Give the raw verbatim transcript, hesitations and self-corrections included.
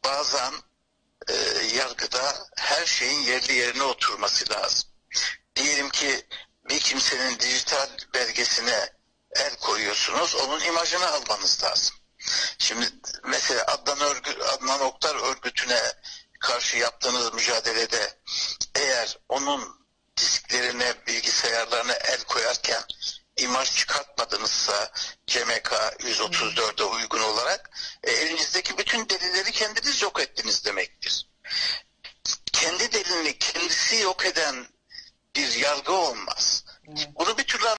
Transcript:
bazen e, yargıda her şeyin yerli yerine oturması lazım. Diyelim ki bir kimsenin dijital belgesine el koyuyorsunuz, onun imajını almanız lazım. Şimdi mesela Adnan, Örgü, Adnan Oktar örgütüne karşı yaptığınız mücadelede eğer onun disklerine, bilgisayarlarına el koyarken imaj çıkartmadınızsa C M K yüz otuz dört'e uygun olarak e, elinizdeki bütün delilleri kendiniz yok ettiniz demektir. Kendi delilini kendisi yok eden bir yargı olmaz.